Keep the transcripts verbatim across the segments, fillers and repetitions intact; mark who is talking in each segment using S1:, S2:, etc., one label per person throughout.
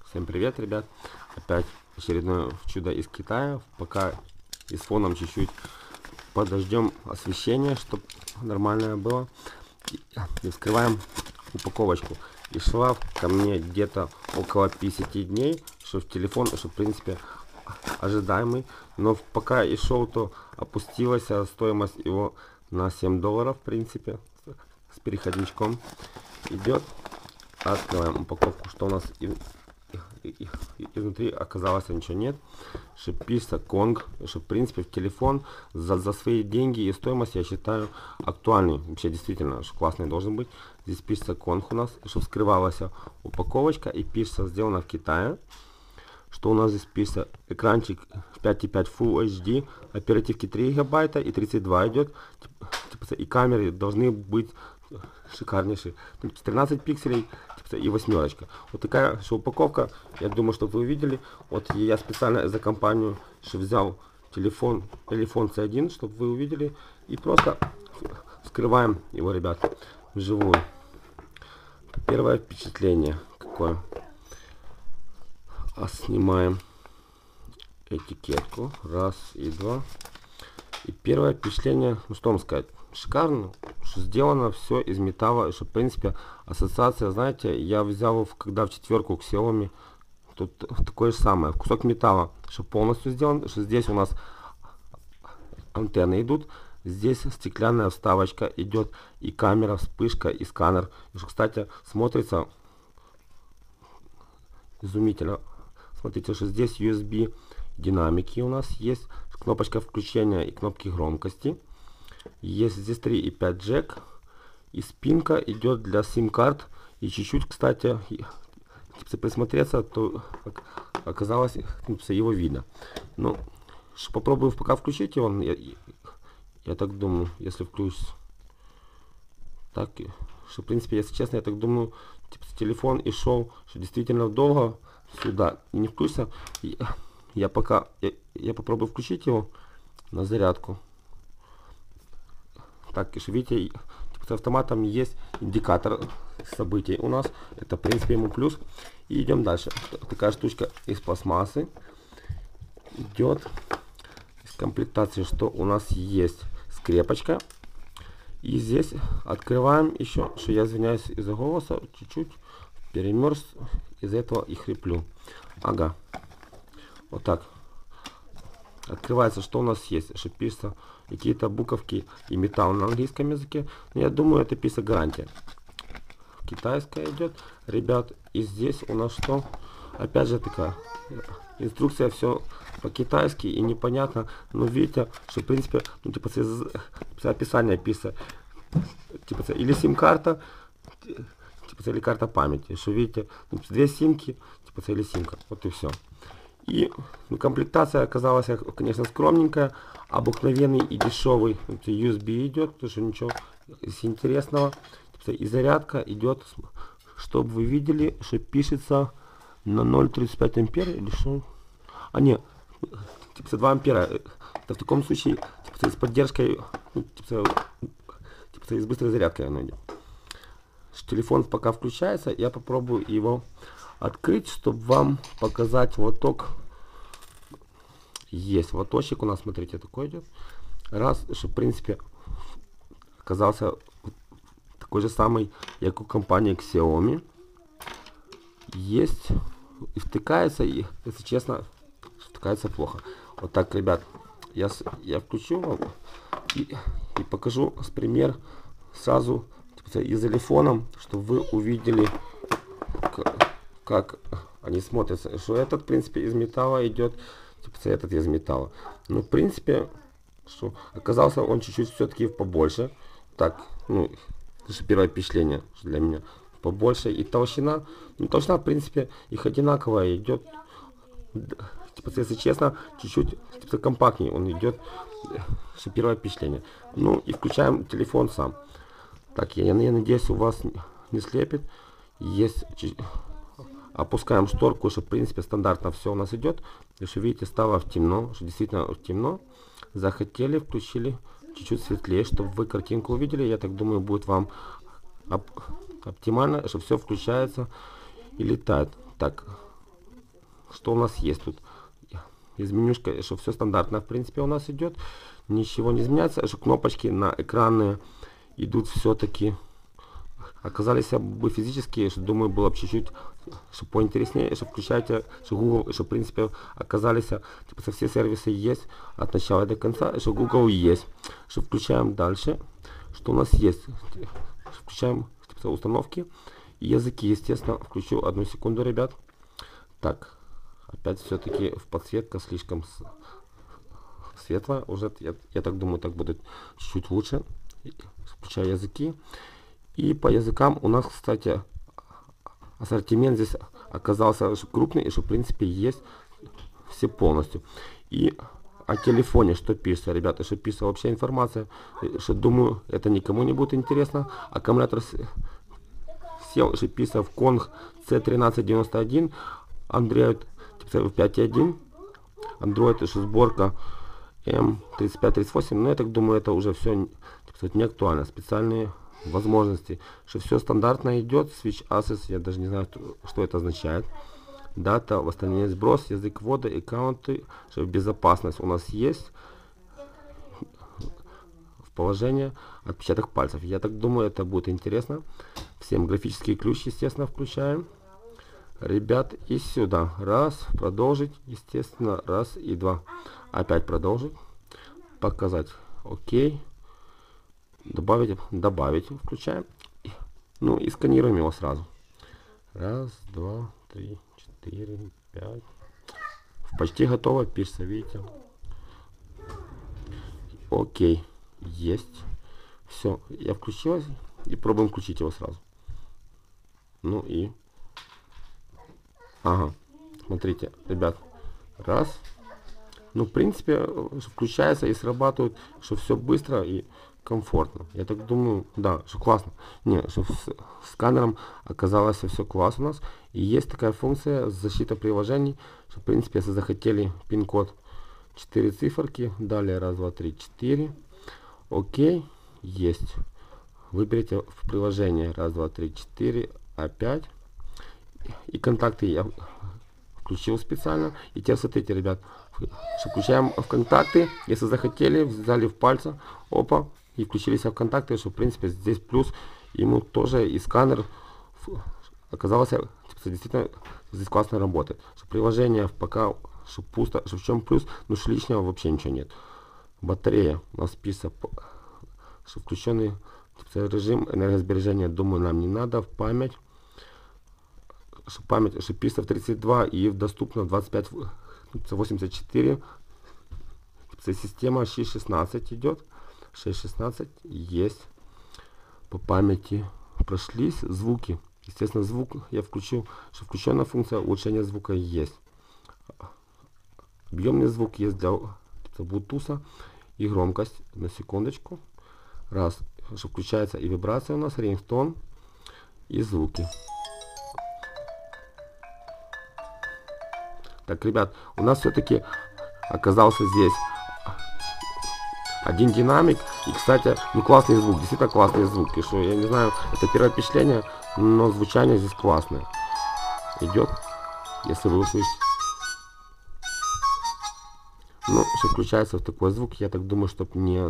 S1: Всем привет, ребят! Опять очередное чудо из Китая. Пока и с фоном чуть-чуть подождем освещение, чтобы нормальное было. И, и вскрываем упаковочку. И шла ко мне где-то около пятидесяти дней, что в телефон, что в принципе ожидаемый. Но пока и шел, то опустилась стоимость его на семь долларов, в принципе, с переходничком. Идет. Открываем упаковку, что у нас и, и, и, и, изнутри оказалось ничего нет. Шипится Конг, что в принципе в телефон за, за свои деньги и стоимость я считаю актуальный. Вообще действительно что классный должен быть. Здесь пишется Конг у нас, что вскрывалась упаковочка и пишется сделано в Китае. Что у нас здесь пишется экранчик пять и пять Full эйч ди, оперативки три гигабайта и тридцать два идет. И камеры должны быть шикарнейшие. тринадцать пикселей и восьмерочка. Вот такая что упаковка. Я думаю, что вы увидели. Вот я специально за компанию что взял телефон, телефон си один, чтобы вы увидели. И просто вскрываем его, ребят, вживую. Первое впечатление какое. А снимаем этикетку. Раз и два. И первое впечатление, ну что вам сказать, шикарно, что сделано все из металла, что в принципе ассоциация, знаете, я взял, когда в четверку к Xiaomi, тут такое же самое, кусок металла, что полностью сделан, что здесь у нас антенны идут, здесь стеклянная вставочка идет, и камера, вспышка, и сканер, и что, кстати, смотрится изумительно. Смотрите, что здесь ю эс би динамики у нас есть, кнопочка включения и кнопки громкости. Есть здесь три и пять джек. И спинка идет для сим-карт. И чуть-чуть, кстати, если присмотреться, то оказалось, его видно. Ну, попробую пока включить его. Я, я так думаю, если включится. Так, что, в принципе, если честно, я так думаю, типа, телефон и шел, что действительно долго сюда и не включится. Я, я пока, я, я попробую включить его на зарядку. Так, и видите, с автоматом есть индикатор событий у нас. Это, в принципе, ему плюс. И идем дальше. Такая штучка из пластмассы. Идет из комплектации, что у нас есть скрепочка. И здесь открываем еще, что я извиняюсь из-за голоса, чуть-чуть перемерз, из-за этого и хриплю. Ага. Вот так. Открывается, что у нас есть. Что пишется какие-то буковки и металл на английском языке. Но я думаю, это пишется гарантия. Китайская идет, ребят. И здесь у нас что? Опять же такая инструкция, все по-китайски и непонятно. Но видите, что в принципе, ну типа описание пишется. Типа или сим-карта, типа или карта памяти. Что видите, ну, две симки, типа или симка. Вот и все. И ну, комплектация оказалась, конечно, скромненькая, обыкновенный и дешевый ю эс би идет, потому что ничего интересного. И зарядка идет, чтобы вы видели, что пишется на ноль целых тридцать пять ампер или что? А нет, типа два ампера. Это в таком случае типа, с поддержкой, ну, типа, типа, с быстрой зарядкой оно идет. Телефон пока включается, я попробую его открыть, чтобы вам показать лоток. Есть лоточек у нас, смотрите, такой идет. Раз, что в принципе оказался такой же самый, как у компании Xiaomi. Есть и втыкается, и, если честно, втыкается плохо. Вот так, ребят, я, я включу вам и, и покажу с пример сразу типа, и телефоном, чтобы вы увидели, как они смотрятся, что этот в принципе из металла идет, типа этот из металла. Но в принципе, что оказался он чуть-чуть все-таки побольше. Так, ну, это первое впечатление для меня. Побольше и толщина. Ну, толщина в принципе их одинаковая идет. Типа, если честно, чуть-чуть типа, компактнее он идет. Что первое впечатление. Ну и включаем телефон сам. Так, я, я надеюсь, у вас не слепит. Есть. Опускаем шторку, что в принципе стандартно все у нас идет. И что видите, стало в темно, что действительно в темно. Захотели, включили чуть-чуть светлее, чтобы вы картинку увидели. Я так думаю, будет вам оп оптимально, что все включается и летает. Так, что у нас есть тут. Из менюшка, что все стандартно в принципе у нас идет. Ничего не изменяется. Что кнопочки на экраны идут все-таки. Оказались бы физические, что думаю было бы чуть-чуть что поинтереснее, что включаете, что Google, что в принципе оказались типа со все сервисы есть от начала до конца, что Google есть. Что включаем дальше, что у нас есть. Включаем типа, установки и языки, естественно, включу одну секунду, ребят. Так, опять все-таки в подсветка слишком светлая, уже я, я так думаю, так будет чуть-чуть лучше. Включаю языки. И по языкам у нас, кстати, ассортимент здесь оказался крупный, и что в принципе есть все полностью. И о телефоне что пишется, ребята, что пишется вообще информация, что думаю, это никому не будет интересно. Аккумулятор сел, что пишется в Kong си тринадцать девяносто один, Android пять точка один, Android что сборка эм тридцать пять тридцать восемь, но я так думаю, это уже все не актуально. Специальные возможности, что все стандартно идет. Switch Access, я даже не знаю, что это означает. Дата, восстановление, сброс, язык ввода, аккаунты, что безопасность у нас есть. В положение, отпечаток пальцев. Я так думаю, это будет интересно. Всем графический ключ, естественно, включаем. Ребят, и сюда. Раз, продолжить, естественно, раз и два. Опять продолжить. Показать. Окей. Добавить, добавить, включаем. Ну и сканируем его сразу. Раз, два, три, четыре, пять. Почти готово, пишется, видите. Окей, есть. Все, я включилась и пробуем включить его сразу. Ну и... Ага, смотрите, ребят. Раз. Ну, в принципе, включается и срабатывает, что все быстро и комфортно. Я так думаю, да, что классно. Не, что с, с сканером оказалось все классно у нас. И есть такая функция защита приложений, что в принципе, если захотели пин-код четыре циферки, далее раз, два, три, четыре. Окей, есть. Выберите в приложение раз, два, три, четыре, опять. И контакты я включил специально. И теперь смотрите, ребят, включаем в контакты. Если захотели, взяли в пальцы, опа, и включились в контакты, что в принципе здесь плюс ему тоже и сканер оказался действительно здесь классно работает. Что приложение пока что пусто, что в чем плюс, ну что лишнего вообще ничего нет. Батарея у нас пишется, что включенный режим энергосбережения, думаю, нам не надо. В память, что память, что пишется в тридцать два и доступно в двадцать пять восемьдесят четыре. Система шесть шестнадцать идет. шесть шестнадцать есть. По памяти прошлись звуки. Естественно, звук я включил, что включенная функция улучшения звука есть. Объемный звук есть для Bluetooth и громкость. На секундочку. Раз, что включается и вибрация у нас, рингтон и звуки. Так, ребят, у нас все-таки оказался здесь один динамик. И, кстати, ну классный звук, действительно классный звук. И что, я не знаю, это первое впечатление, но звучание здесь классное. Идет, если вы услышите. Ну, что включается в такой звук, я так думаю, чтобы не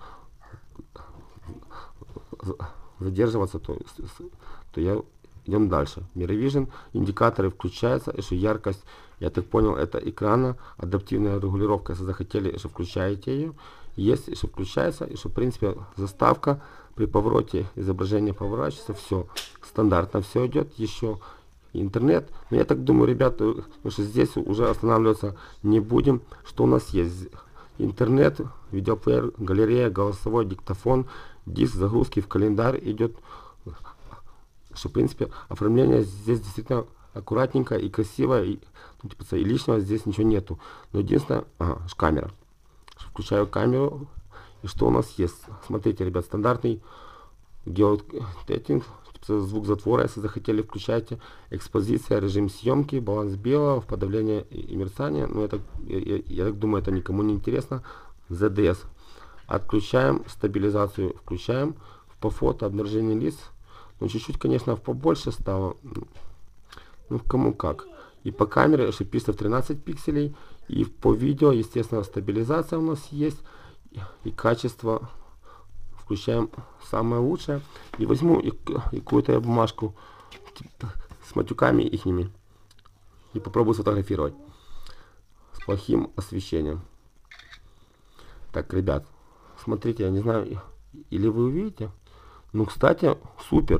S1: задерживаться, то, то я идем дальше. Mirror индикаторы включаются, и что яркость, я так понял, это экрана, адаптивная регулировка, если захотели, что включаете ее. Есть, что включается, и что в принципе заставка при повороте изображение поворачивается, все стандартно, все идет. Еще интернет, но я так думаю, ребята, что здесь уже останавливаться не будем. Что у нас есть? Интернет, видеоплеер, галерея, голосовой, диктофон, диск загрузки в календарь идет. Что в принципе оформление здесь действительно аккуратненько и красиво, и, ну, типа, и лишнего здесь ничего нету. Но единственное, ага, камера. Включаю камеру. И что у нас есть? Смотрите, ребят, стандартный геотетинг, звук затвора, если захотели, включайте. Экспозиция, режим съемки, баланс белого, подавление и мерцание. Но это, я, я, я так думаю, это никому не интересно. зет ди эс. Отключаем. Стабилизацию включаем. По фото, обнаружение лиц. Ну, чуть-чуть, конечно, побольше стало. Ну, кому как. И по камере пишется в тринадцать пикселей. И по видео, естественно, стабилизация у нас есть. И качество включаем самое лучшее. И возьму и, и какую-то я бумажку с матюками ихними. И попробую сфотографировать. С плохим освещением. Так, ребят, смотрите, я не знаю, или вы увидите. Ну, кстати, супер.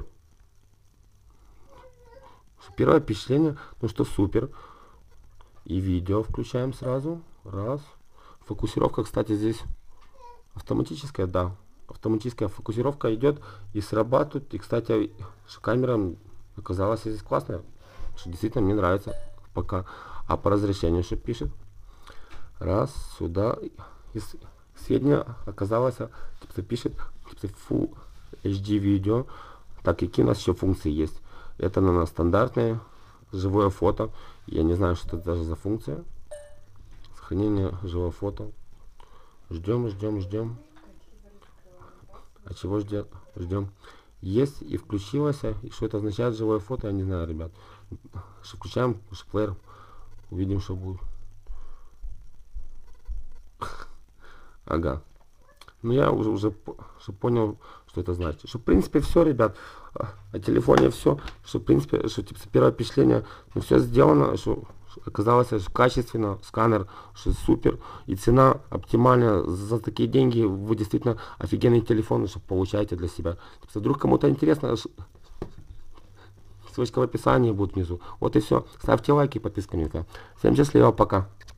S1: Первое впечатление, ну что супер. И видео включаем сразу. Раз. Фокусировка, кстати, здесь автоматическая, да. Автоматическая фокусировка идет и срабатывает. И, кстати, камера оказалась здесь классная. Что действительно мне нравится пока. А по разрешению что пишет? Раз, сюда. И сведения оказалось, типа, пишет типа, Full эйч ди видео. Так, какие у нас еще функции есть? Это, наверное, стандартное живое фото. Я не знаю, что это даже за функция. Сохранение живого фото. Ждем, ждем, ждем. А чего ждем? Ждем. Есть и включилось. И что это означает живое фото, я не знаю, ребят. Включаем плеер. Увидим, что будет. Ага. Ну я уже, уже, уже понял, что это значит. Что в принципе все, ребят. О телефоне все. Что в принципе, что типа первое впечатление, ну все сделано, что оказалось что качественно, сканер, что супер. И цена оптимальная. За такие деньги вы действительно офигенный телефон, что получаете для себя. Если вдруг кому-то интересно, ссылочка в описании будет внизу. Вот и все. Ставьте лайки, подписка. Всем счастливо, пока.